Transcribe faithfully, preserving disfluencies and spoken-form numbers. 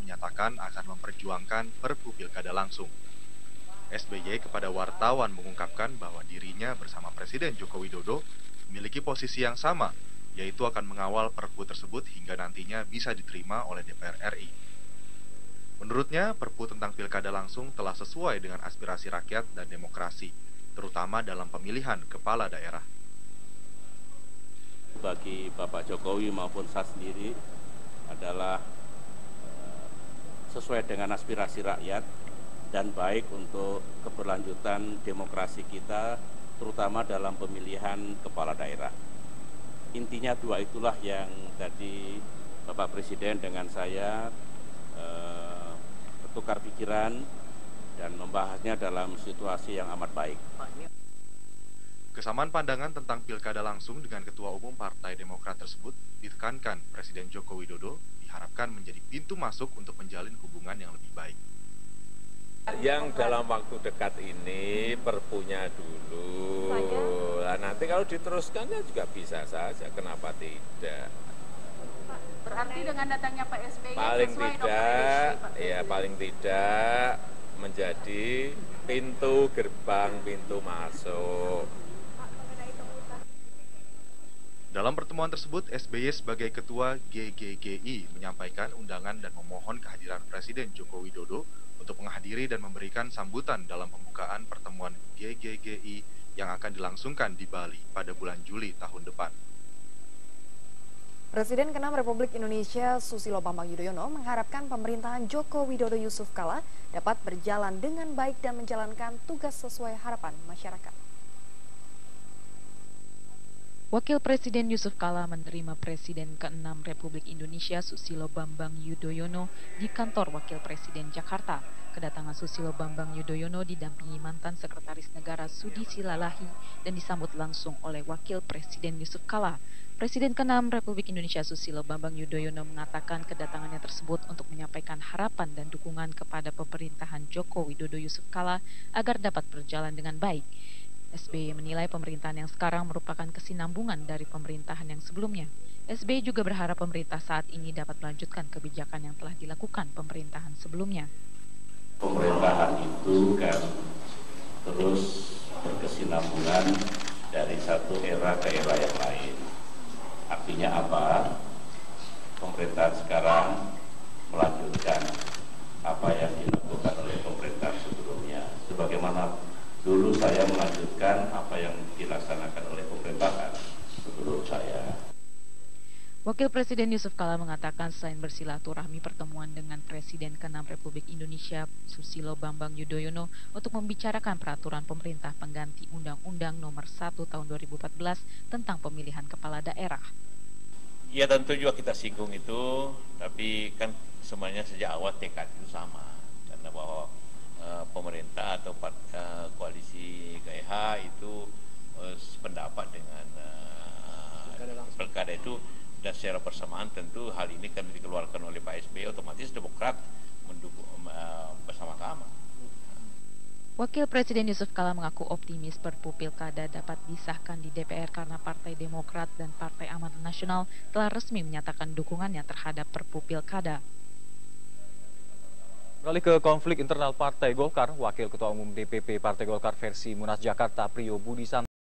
menyatakan akan memperjuangkan Perpu Pilkada langsung. S B Y kepada wartawan mengungkapkan bahwa dirinya bersama Presiden Joko Widodo memiliki posisi yang sama, yaitu akan mengawal Perpu tersebut hingga nantinya bisa diterima oleh D P R R I. Menurutnya, Perpu tentang Pilkada langsung telah sesuai dengan aspirasi rakyat dan demokrasi, terutama dalam pemilihan kepala daerah. Bagi Bapak Jokowi maupun saya sendiri adalah sesuai dengan aspirasi rakyat dan baik untuk keberlanjutan demokrasi kita, terutama dalam pemilihan kepala daerah. Intinya dua itulah yang tadi Bapak Presiden dengan saya eh, bertukar pikiran dan membahasnya dalam situasi yang amat baik. Kesamaan pandangan tentang pilkada langsung dengan Ketua Umum Partai Demokrat tersebut ditekankan Presiden Joko Widodo diharapkan menjadi pintu masuk untuk menjalin hubungan yang lebih baik. Yang dalam waktu dekat ini perpunya dulu, nah, nanti kalau diteruskan ya juga bisa saja, kenapa tidak? Berarti dengan datangnya Pak S B Y paling sesuai tidak, dong, ya paling tidak menjadi pintu gerbang, pintu masuk. Dalam pertemuan tersebut, S B Y sebagai Ketua G G G I menyampaikan undangan dan memohon kehadiran Presiden Joko Widodo untuk menghadiri dan memberikan sambutan dalam pembukaan pertemuan G G G I yang akan dilangsungkan di Bali pada bulan Juli tahun depan. Presiden keenam Republik Indonesia Susilo Bambang Yudhoyono mengharapkan pemerintahan Joko Widodo Yusuf Kala dapat berjalan dengan baik dan menjalankan tugas sesuai harapan masyarakat. Wakil Presiden Yusuf Kala menerima Presiden keenam Republik Indonesia Susilo Bambang Yudhoyono di kantor Wakil Presiden Jakarta. Kedatangan Susilo Bambang Yudhoyono didampingi mantan Sekretaris Negara Sudi Silalahi dan disambut langsung oleh Wakil Presiden Yusuf Kala. Presiden keenam Republik Indonesia Susilo Bambang Yudhoyono mengatakan kedatangannya tersebut untuk menyampaikan harapan dan dukungan kepada pemerintahan Joko Widodo Yusuf Kala agar dapat berjalan dengan baik. S B Y menilai pemerintahan yang sekarang merupakan kesinambungan dari pemerintahan yang sebelumnya. S B Y juga berharap pemerintah saat ini dapat melanjutkan kebijakan yang telah dilakukan pemerintahan sebelumnya. Pemerintahan itu kan terus berkesinambungan dari satu era ke era yang lain. Artinya apa? Pemerintahan sekarang melanjutkan apa yang dilakukan oleh pemerintahan sebelumnya. Sebagaimana dulu saya melanjutkan apa yang dilaksanakan oleh pemerintahan sebelum saya. Wakil Presiden Yusuf Kala mengatakan selain bersilaturahmi pertemuan dengan Presiden keenam Republik Indonesia Susilo Bambang Yudhoyono untuk membicarakan peraturan pemerintah pengganti Undang-Undang Nomor satu Tahun dua ribu empat belas tentang pemilihan kepala daerah. Ya tentu juga kita singgung itu, tapi kan semuanya sejak awal tekad itu sama, karena bahwa uh, pemerintah atau part, uh, koalisi K H itu uh, sependapat dengan uh, pilkada itu. Dan secara bersamaan tentu hal ini kan dikeluarkan oleh Pak S B Y, otomatis Demokrat mendukung uh, bersama-sama. Wakil Presiden Yusuf Kala mengaku optimis Perpu Pilkada dapat disahkan di D P R karena Partai Demokrat dan Partai Amanat Nasional telah resmi menyatakan dukungannya terhadap Perpu Pilkada. Beralih ke konflik internal Partai Golkar, Wakil Ketua Umum D P P Partai Golkar versi Munas Jakarta Priyo Budi Santoso